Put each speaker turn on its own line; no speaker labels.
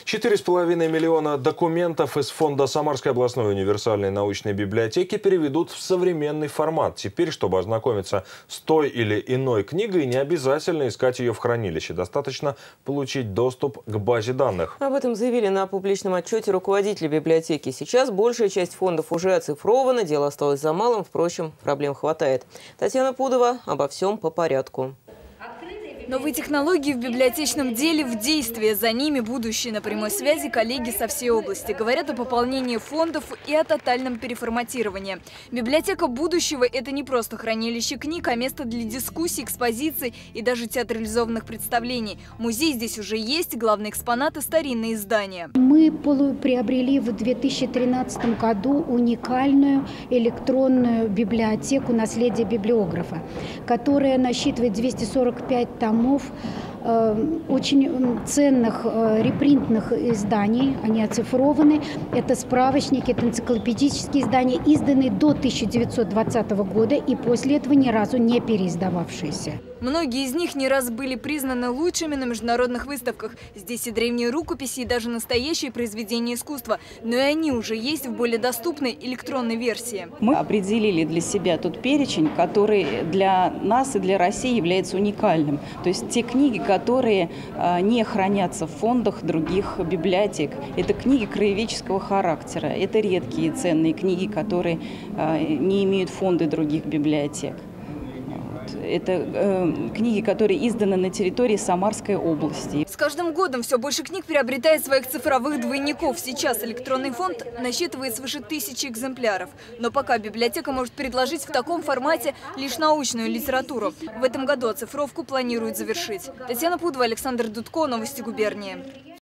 4,5 миллиона документов из фонда Самарской областной универсальной научной библиотеки переведут в современный формат. Теперь, чтобы ознакомиться с той или иной книгой, не обязательно искать ее в хранилище. Достаточно получить доступ к базе данных.
Об этом заявили на публичном отчете руководители библиотеки. Сейчас большая часть фондов уже оцифрована, дело осталось за малым, впрочем, проблем хватает. Татьяна Пудова обо всем по порядку.
Новые технологии в библиотечном деле в действии. За ними будущее. На прямой связи коллеги со всей области. Говорят о пополнении фондов и о тотальном переформатировании. Библиотека будущего – это не просто хранилище книг, а место для дискуссий, экспозиций и даже театрализованных представлений. Музей здесь уже есть, главные экспонаты – старинные издания.
Мы приобрели в 2013 году уникальную электронную библиотеку наследия библиографа, которая насчитывает 245 томов очень ценных репринтных изданий. Они оцифрованы. Это справочники, это энциклопедические издания, изданные до 1920 года и после этого ни разу не переиздававшиеся.
Многие из них не раз были признаны лучшими на международных выставках. Здесь и древние рукописи, и даже настоящие произведения искусства. Но и они уже есть в более доступной электронной версии.
Мы определили для себя тот перечень, который для нас и для России является уникальным. То есть те книги, которые не хранятся в фондах других библиотек. Это книги краеведческого характера. Это редкие ценные книги, которые не имеют фонды других библиотек. Это книги, которые изданы на территории Самарской области.
С каждым годом все больше книг приобретает своих цифровых двойников. Сейчас электронный фонд насчитывает свыше 1000 экземпляров. Но пока библиотека может предложить в таком формате лишь научную литературу. В этом году оцифровку планируют завершить. Татьяна Пудова, Александр Дудко, Новости губернии.